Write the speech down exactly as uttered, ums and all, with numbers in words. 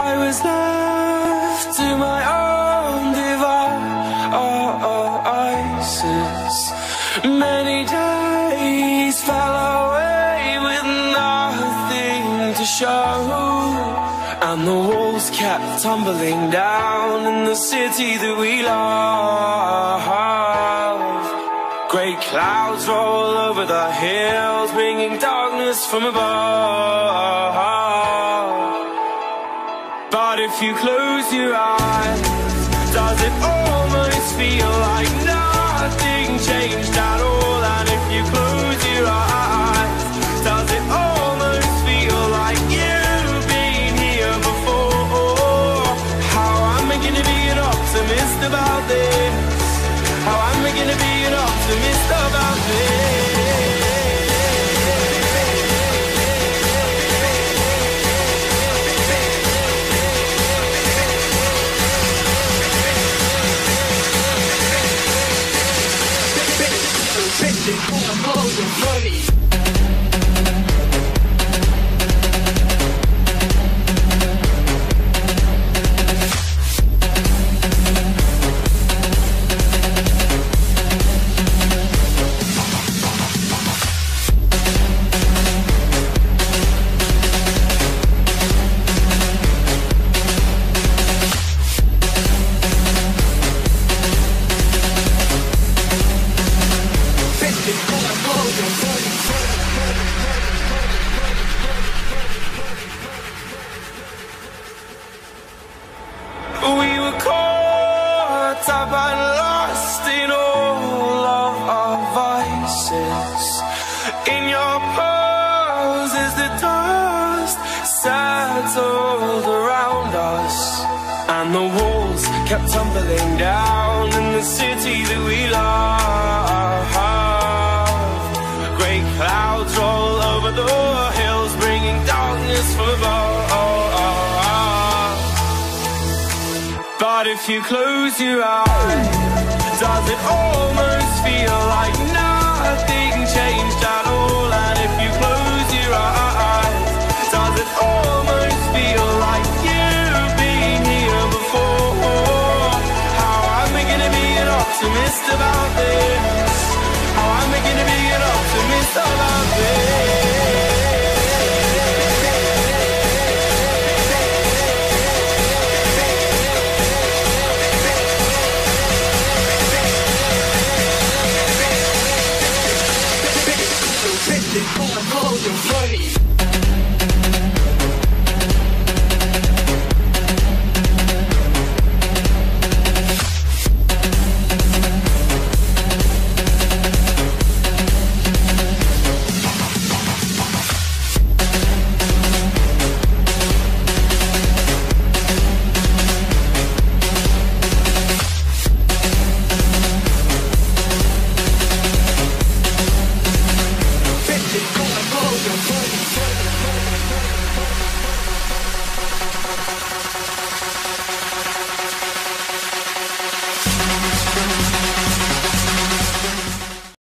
I was left to my own devices. Many days fell away with nothing to show, and the walls kept tumbling down in the city that we love. Great clouds roll over the hills, bringing darkness from above. But if you close your eyes, does it almost feel like nothing changed at all? And if you close your eyes, does it almost feel like you've been here before? How am I gonna be an optimist about this? How am I gonna be an optimist about this? Blow your money. We were caught up and lost in all of our vices. In your pose as the dust settled around us, and the walls kept tumbling down in the city that we love. Great clouds roll over the hills, bringing darkness from above. But if you close your eyes, does it almost feel like nothing changed at all? And if you close your eyes, does it almost feel like you've been here before? How am I gonna be an optimist about this? How am I gonna be an optimist about this?